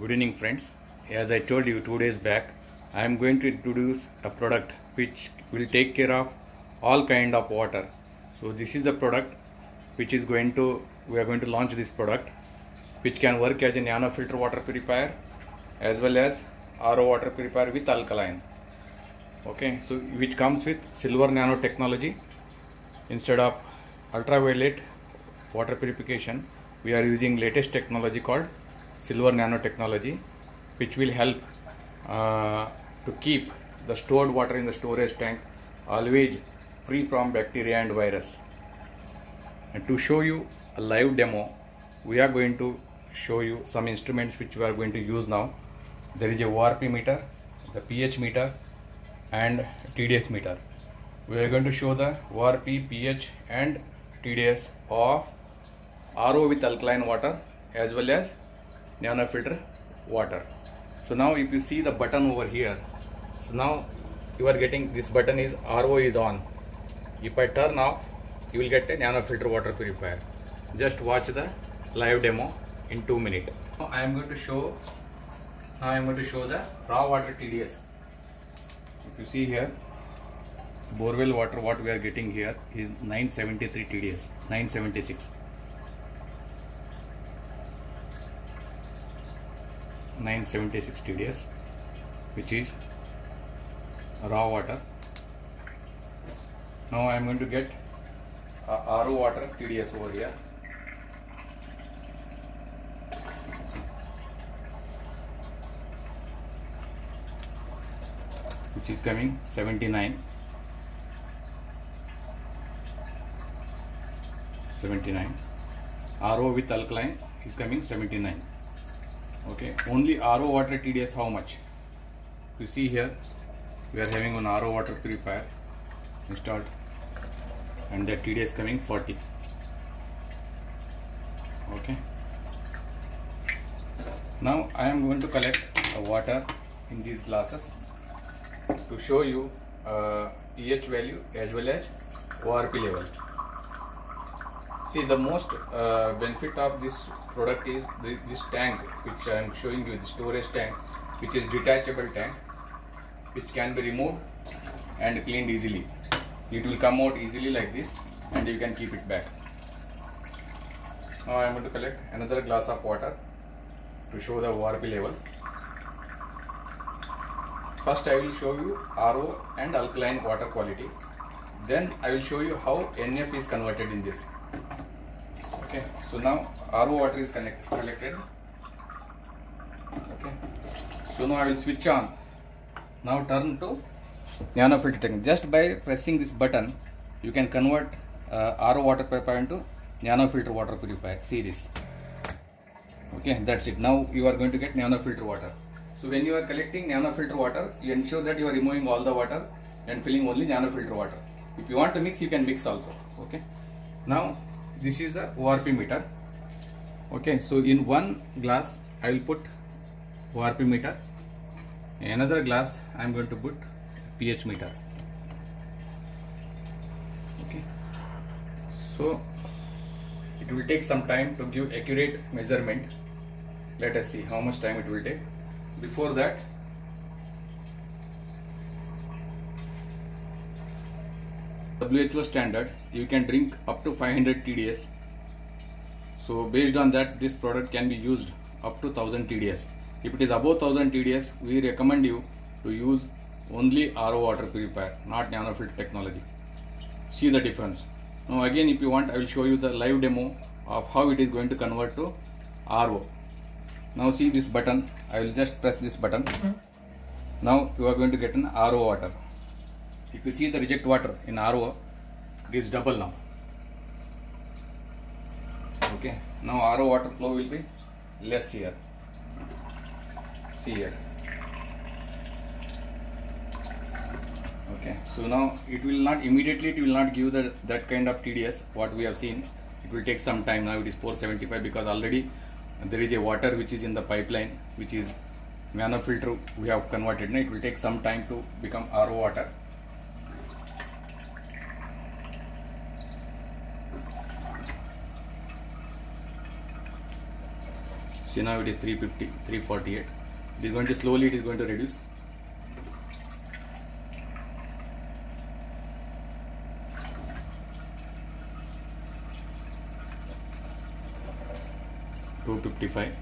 Good evening friends. As I told you 2 days back, I am going to introduce a product which will take care of all kind of water. So this is the product which is we are going to launch this product which can work as a nano filter water purifier as well as RO water purifier with alkaline. Okay, so which comes with silver nano technology. Instead of ultraviolet water purification, we are using latest technology called silver nano technology, which will help to keep the stored water in the storage tank always free from bacteria and virus. And to show you a live demo, we are going to show you some instruments which we are going to use now. There is a ORP meter, the pH meter and TDS meter. We are going to show the ORP, pH and TDS of RO with alkaline water as well as nano filter water. So now if you see the button over here, so now you are getting this button is RO is on. If I turn off, you will get a nano filter water purifier. Just watch the live demo in 2 minutes. Now I am going to show the raw water TDS. If you see here, borewell water what we are getting here is 973 TDS, 976. 976 TDS, which is raw water. Now I am going to get RO water TDS over here. Which is coming 79. RO with alkaline is coming 79. Okay, only RO water TDS how much? You see here, we are having one RO water purifier installed and the TDS coming 40. Okay. Now I am going to collect water in these glasses to show you pH value as well as ORP level. See, the most benefit of this product is this tank which I am showing you, the storage tank, which is detachable tank, which can be removed and cleaned easily. It will come out easily like this and you can keep it back. Now I am going to collect another glass of water to show the ORP level. First I will show you RO and alkaline water quality. Then I will show you how NF is converted in this. Okay, so now RO water is collected. Okay, so now I will switch on. Now turn to nano filter technique. Just by pressing this button, you can convert RO water purifier into nano filter water purifier. See this. Okay, that's it. Now you are going to get nano filter water. So when you are collecting nano filter water, you ensure that you are removing all the water and filling only nano filter water. If you want to mix, you can mix also. Okay. Now this is the ORP meter. Okay, so in one glass I will put ORP meter. In another glass I am going to put pH meter. Okay, so it will take some time to give accurate measurement. Let us see how much time it will take. Before that, WHO standard, you can drink up to 500 TDS. So based on that, this product can be used up to 1000 TDS. If it is above 1000 TDS, we recommend you to use only RO water purifier, not nano filter technology. See the difference. Now again, if you want, I will show you the live demo of how it is going to convert to RO. Now see this button, I will just press this button. Now you are going to get an RO water. If you see the reject water in RO, it is double now. Okay, now RO water flow will be less here. See here. Okay, so now it will not immediately, it will not give that kind of TDS what we have seen. It will take some time. Now it is 475 because already there is a water which is in the pipeline, which is nano filter we have converted. Now it will take some time to become RO water. See, now it is 350, 348. It is going to slowly, it is going to reduce. $255.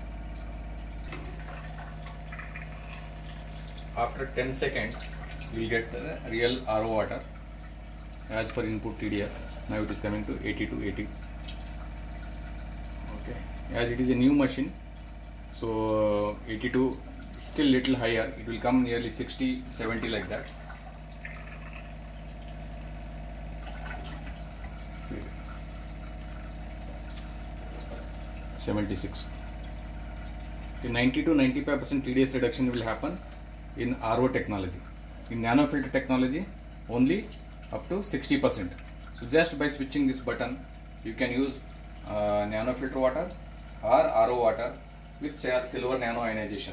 After 10 seconds, you will get the real RO water as per input TDS. Now it is coming to 80 to 80. Okay, as it is a new machine, so 82 still little higher. It will come nearly 60, 70 like that. 76. The 90 to 95% TDS reduction will happen in RO technology. In nanofilter technology, only up to 60%. So just by switching this button, you can use nanofilter water or RO water with silver nano ionization.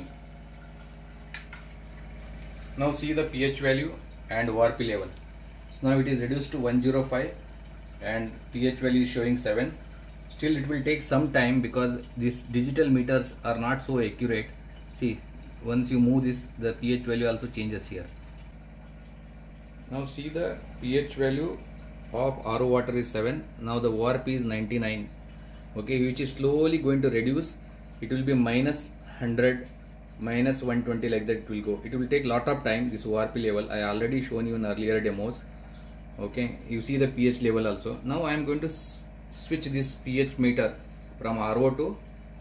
Now see the pH value and ORP level. So now it is reduced to 105 and pH value is showing 7. Still it will take some time because these digital meters are not so accurate. See, once you move this, the pH value also changes here. Now see the pH value of RO water is 7. Now the ORP is 99. Okay, which is slowly going to reduce. It will be minus 100, minus 120 like that it will go. It will take lot of time, this ORP level. I already shown you in earlier demos. Okay, you see the pH level also. Now I am going to switch this pH meter from RO to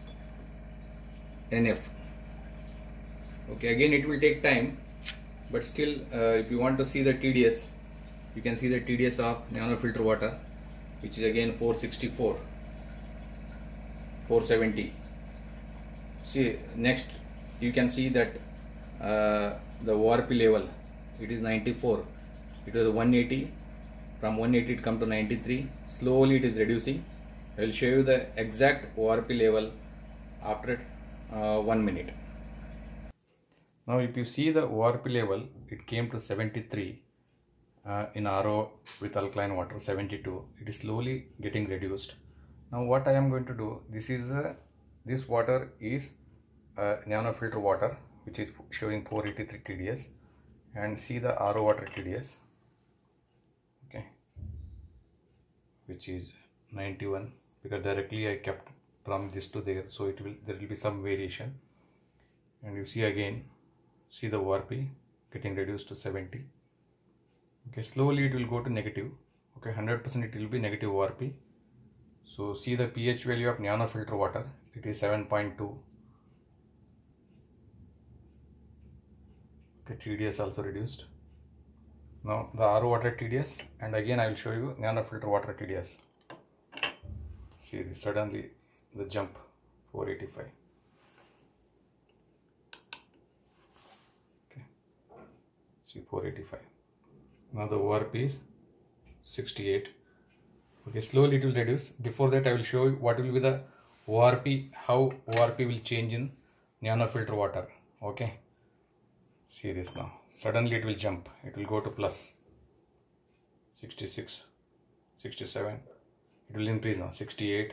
NF. Okay, again it will take time, but still if you want to see the TDS, you can see the TDS of nanofilter water, which is again 464, 470. See, next you can see that the ORP level, it is 94. It was 180. From 180 it come to 93. Slowly it is reducing. I will show you the exact ORP level after 1 minute. Now if you see the ORP level, it came to 73 in RO with alkaline water, 72. It is slowly getting reduced. Now what I am going to do, this water is nanofilter water, which is showing 483 TDS, and see the RO water TDS, okay, which is 91, because directly I kept from this to there, so there will be some variation. And you see again, see the ORP getting reduced to 70. Okay, slowly it will go to negative. Okay, 100% it will be negative ORP. So see the pH value of nanofilter water, it is 7.2. Okay, TDS also reduced. Now the RO water TDS, and again I will show you nanofilter water TDS. See this, suddenly the jump, 485. Okay, see 485. Now the ORP is 68. Okay, slowly it will reduce. Before that I will show you what will be the ORP, how ORP will change in nanofilter water. Okay, see this now. Suddenly it will jump. It will go to plus 66, 67. It will increase now. 68,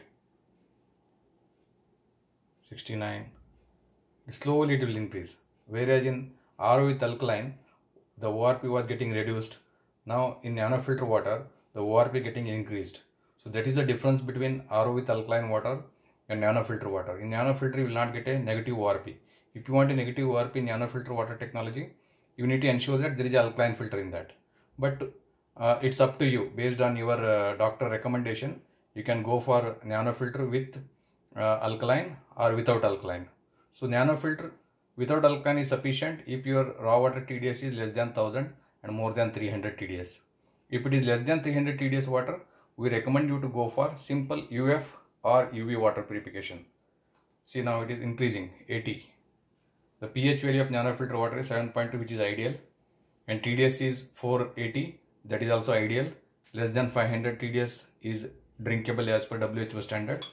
69. Slowly it will increase. Whereas in RO with alkaline, the ORP was getting reduced. Now in nanofilter water, the ORP getting increased. So that is the difference between RO with alkaline water and nanofilter water. In nanofilter you will not get a negative ORP. If you want a negative ORP in nanofilter water technology, you need to ensure that there is an alkaline filter in that. But it's up to you. Based on your doctor recommendation, you can go for nanofilter with alkaline or without alkaline. So nanofilter without alkaline is sufficient if your raw water TDS is less than 1000 and more than 300 TDS. If it is less than 300 TDS water, we recommend you to go for simple UF or UV water purification. See, now it is increasing, 80. The pH value of nanofilter water is 7.2, which is ideal, and TDS is 480, that is also ideal. Less than 500 TDS is drinkable as per WHO standard.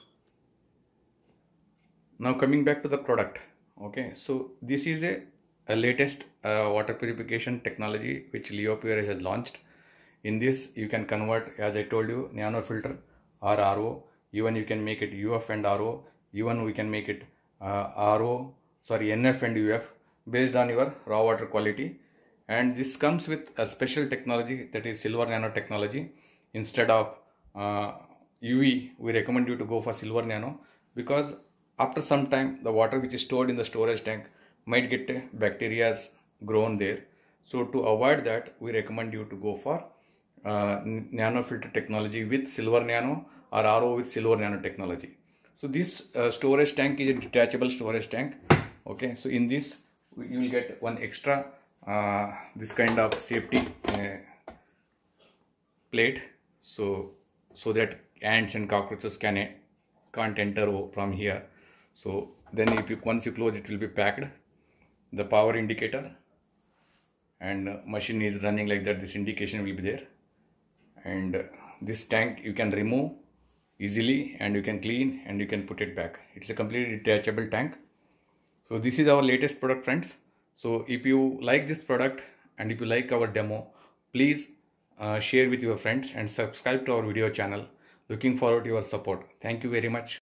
Now coming back to the product. Okay, so this is a latest water purification technology which Leopure has launched. In this you can convert, as I told you, nanofilter or RO. Even you can make it UF and RO. Even we can make it NF and UF based on your raw water quality. And this comes with a special technology, that is silver nano technology. Instead of UV, we recommend you to go for silver nano, because after some time the water which is stored in the storage tank might get bacteria grown there. So to avoid that, we recommend you to go for nano filter technology with silver nano, or RO with silver nano technology. So this storage tank is a detachable storage tank. Okay, so in this you will get one extra this kind of safety plate, so that ants and cockroaches can't enter from here. So then once you close, it will be packed. The power indicator and machine is running like that, this indication will be there. And this tank you can remove easily, and you can clean, and you can put it back. It's a completely detachable tank. So this is our latest product, friends. So if you like this product and if you like our demo, please share with your friends and subscribe to our video channel. Looking forward to your support. Thank you very much.